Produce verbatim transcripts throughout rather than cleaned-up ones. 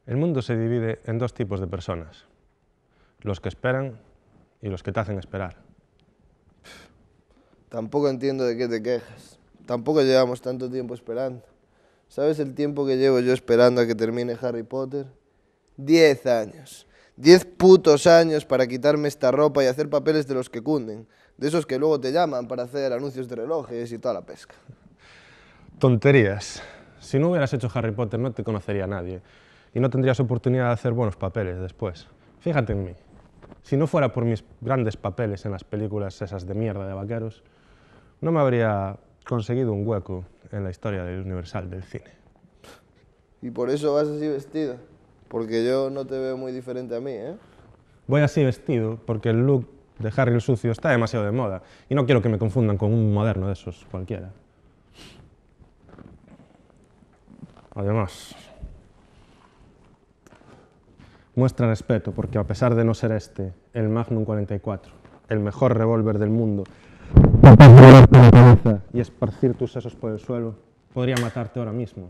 El mundo se divide en dos tipos de personas, los que esperan y los que te hacen esperar. Tampoco entiendo de qué te quejas. Tampoco llevamos tanto tiempo esperando. ¿Sabes el tiempo que llevo yo esperando a que termine Harry Potter? Diez años. Diez putos años para quitarme esta ropa y hacer papeles de los que cunden. De esos que luego te llaman para hacer anuncios de relojes y toda la pesca. Tonterías. Si no hubieras hecho Harry Potter no te conocería nadie y no tendrías oportunidad de hacer buenos papeles después. Fíjate en mí. Si no fuera por mis grandes papeles en las películas esas de mierda de vaqueros, no me habría conseguido un hueco en la historia del Universal del cine. ¿Y por eso vas así vestido? Porque yo no te veo muy diferente a mí, ¿eh? Voy así vestido porque el look de Harry el sucio está demasiado de moda y no quiero que me confundan con un moderno de esos cualquiera. Además, muestra respeto porque a pesar de no ser este, el Magnum cuarenta y cuatro, el mejor revólver del mundo, y esparcir tus sesos por el suelo, podría matarte ahora mismo.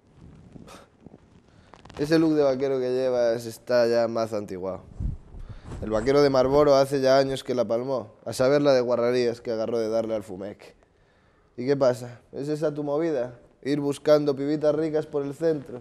Ese look de vaquero que llevas está ya más antiguado. El vaquero de Marlboro hace ya años que la palmó, a saber la de guarrerías que agarró de darle al fumeque. ¿Y qué pasa? ¿Es esa tu movida? Ir buscando pibitas ricas por el centro.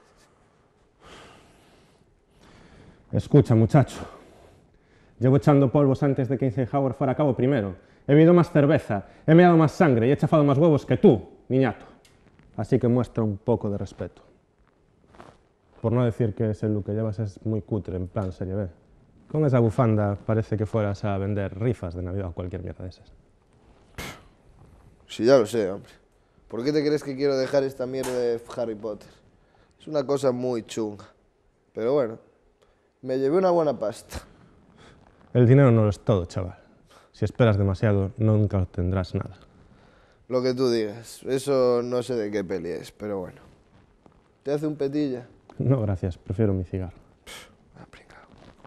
Escucha, muchacho. Llevo echando polvos antes de que Eisenhower fuera a cabo primero. He bebido más cerveza, he meado más sangre y he chafado más huevos que tú, niñato. Así que muestra un poco de respeto. Por no decir que ese look que llevas es muy cutre, en plan serie B. Con esa bufanda parece que fueras a vender rifas de Navidad o cualquier mierda de esas. Sí, ya lo sé, hombre. ¿Por qué te crees que quiero dejar esta mierda de Harry Potter? Es una cosa muy chunga. Pero bueno, me llevé una buena pasta. El dinero no lo es todo, chaval. Si esperas demasiado, nunca obtendrás nada. Lo que tú digas. Eso no sé de qué peli es, pero bueno. ¿Te hace un petilla? No, gracias. Prefiero mi cigarro. Ah, pringao.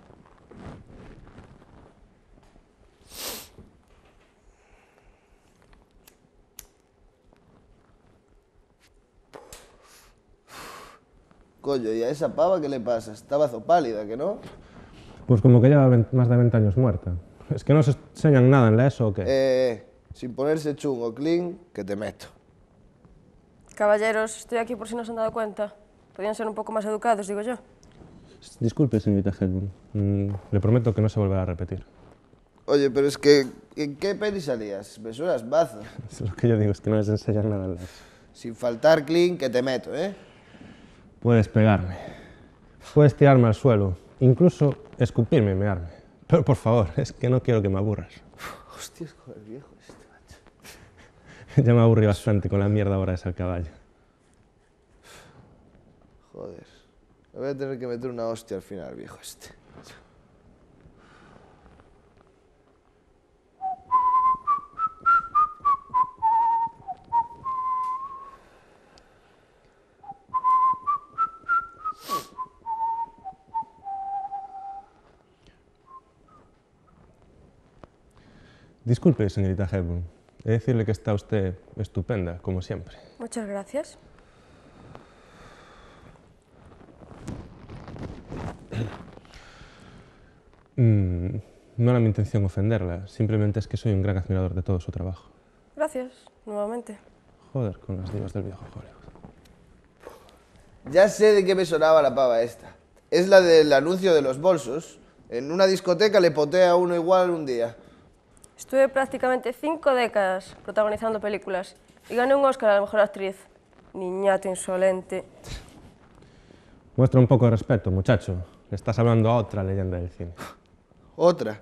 Coño, ¿y a esa pava qué le pasa? Estaba zopálida, ¿que no? Pues como que lleva más de veinte años muerta. ¿Es que no se enseñan nada en la ESO o qué? Eh, eh, sin ponerse chungo, clean, que te meto. Caballeros, estoy aquí por si no se han dado cuenta. Podrían ser un poco más educados, digo yo. Disculpe, señorita Hedlund. Mm, le prometo que no se volverá a repetir. Oye, pero es que... ¿En qué peli salías? Me suenas bazo. Lo que yo digo es que no les enseñan nada en la ESO. Sin faltar clean, que te meto, ¿eh? Puedes pegarme. Puedes tirarme al suelo. Incluso escupirme y mearme. Pero por favor, es que no quiero que me aburras. Hostias, joder, viejo este, macho. Ya me aburrí bastante con la mierda ahora esa al caballo. Joder. Me voy a tener que meter una hostia al final, viejo este. Disculpe, señorita Hedlund. He de decirle que está usted estupenda, como siempre. Muchas gracias. Mm, no era mi intención ofenderla, simplemente es que soy un gran admirador de todo su trabajo. Gracias, nuevamente. Joder, con las divas del viejo Hollywood. Ya sé de qué me sonaba la pava esta. Es la del anuncio de los bolsos. En una discoteca le potea a uno igual un día. Estuve prácticamente cinco décadas protagonizando películas y gané un Oscar a la mejor actriz. Niñato insolente. Muestra un poco de respeto, muchacho. Le estás hablando a otra leyenda del cine. Otra.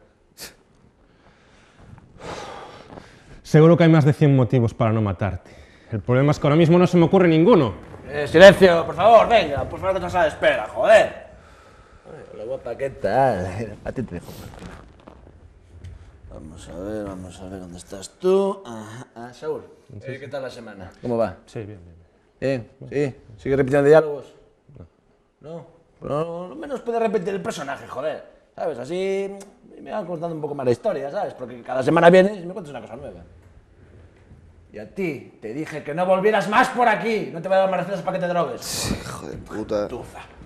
Seguro que hay más de cien motivos para no matarte. El problema es que ahora mismo no se me ocurre ninguno. Eh, silencio, por favor, venga, por favor, que te sala de espera, joder. Ay, hola, guapa, ¿qué tal? A ti te dejo. Vamos a ver, vamos a ver dónde estás tú. Ah, ah Saúl, sí, eh, ¿qué tal la semana? ¿Cómo va? Sí, bien, bien. Bien, sí. ¿Sigue repitiendo diálogos? No. ¿No? Pero al menos puede repetir el personaje, joder. ¿Sabes? Así me van contando un poco más la historia, ¿sabes? Porque cada semana vienes y me cuentas una cosa nueva. Y a ti te dije que no volvieras más por aquí. No te voy a dar más recetas para que te drogues. Hijo de puta. Tufa.